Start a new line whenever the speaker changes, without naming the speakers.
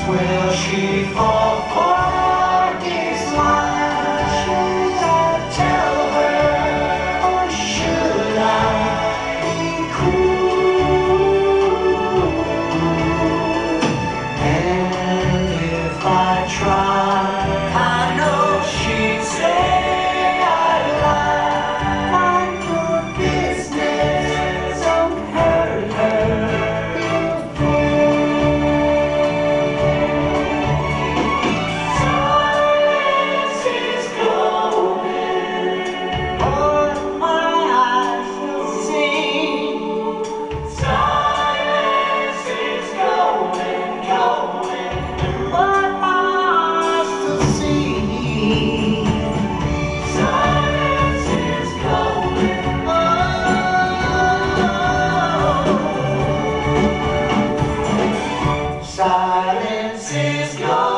Will she fall for this lie? Should I tell her, or should I be cruel? And if I try, I know she'd say I lie. Mind your business, don't hurt her. Silence is gone.